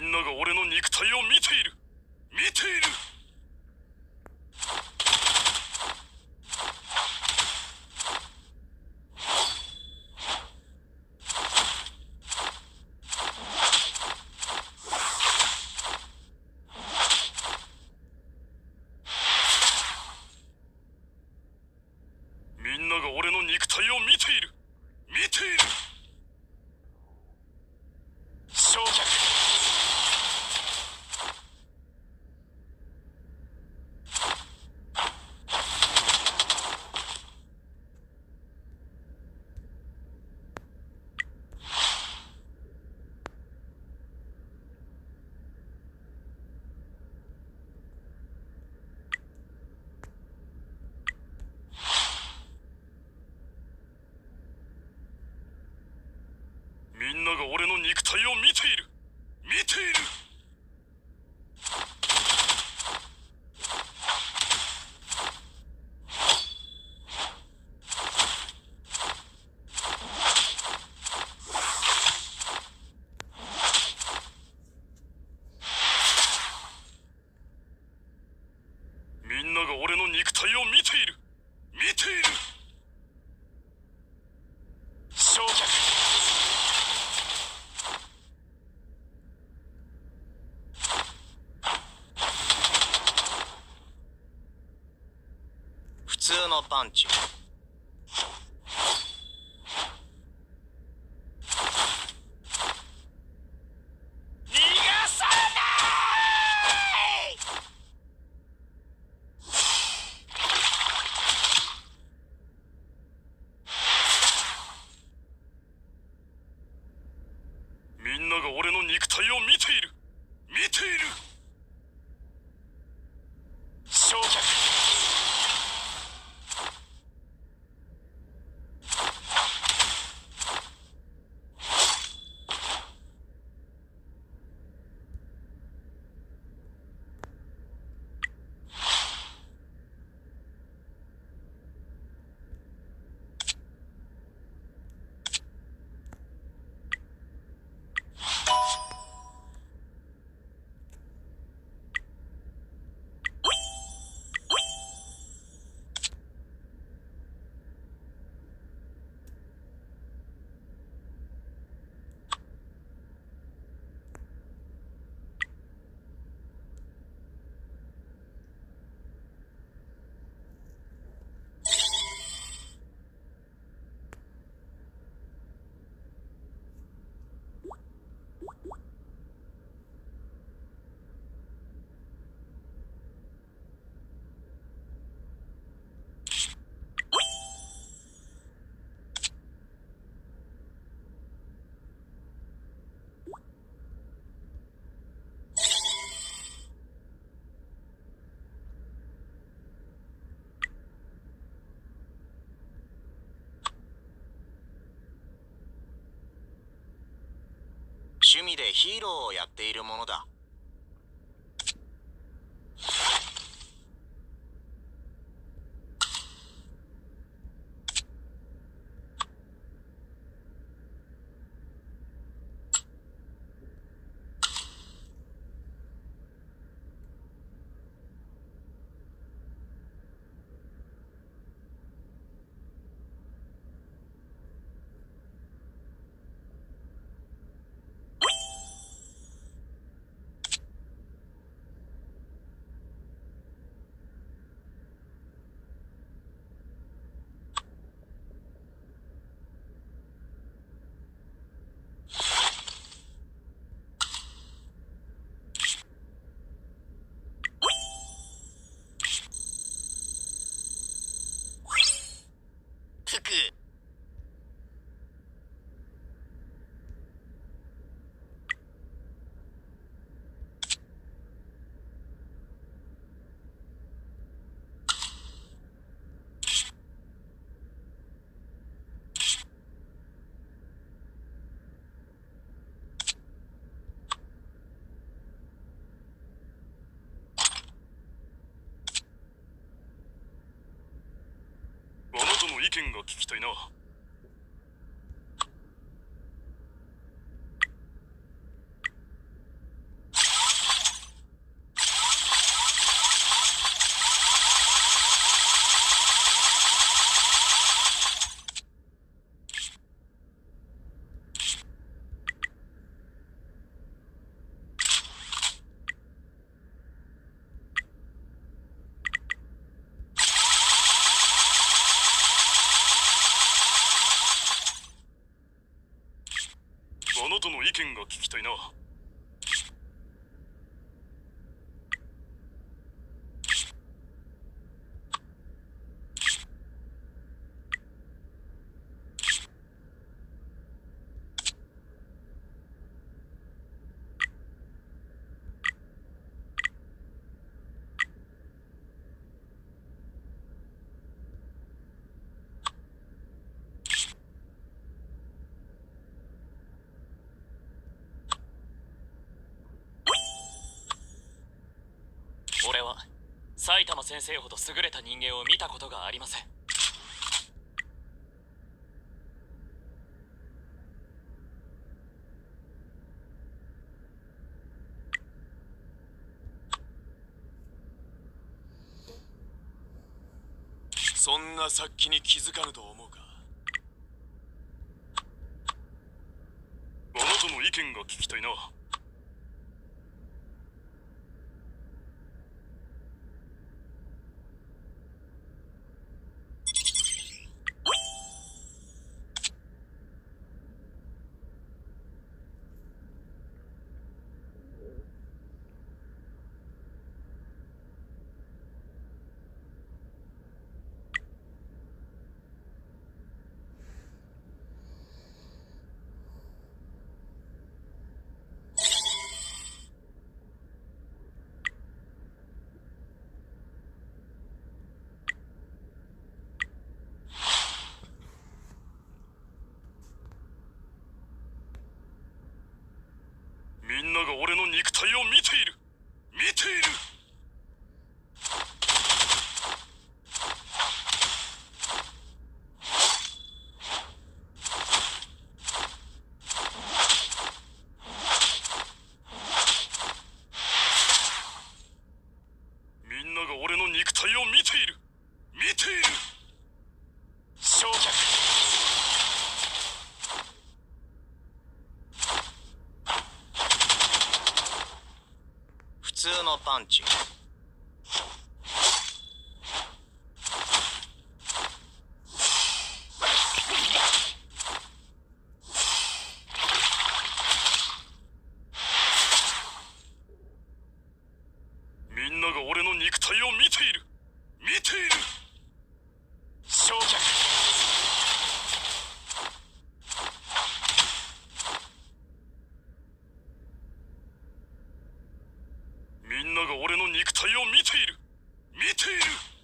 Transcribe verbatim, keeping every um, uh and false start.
んなが俺の肉体を見ている。見ている。みんなが俺の肉体を見ている。見ている。焼却。みんなが俺の肉体を見ている。見ている。みんなが俺の肉体を見ている。見ている。焼却。 普通のパンチ。 逃がさない。みんなが俺の肉体を見ている。見ている。焼却。 趣味でヒーローをやっているものだ。服。 あなたの意見が聞きたいな。 なたの意見が聞きたいな。 俺は埼玉先生ほど優れた人間を見たことがありません。 そんな殺気に気づかぬと思うか。あなたの意見が聞きたいな。みんなが俺の肉体を見ている見ている。みんなが俺の肉体を見ている見ている。 焼却。 普通のパンチ。 みんなが俺の肉体を見ている見ている。 焼却。 みんなが俺の肉体を見ている見ている。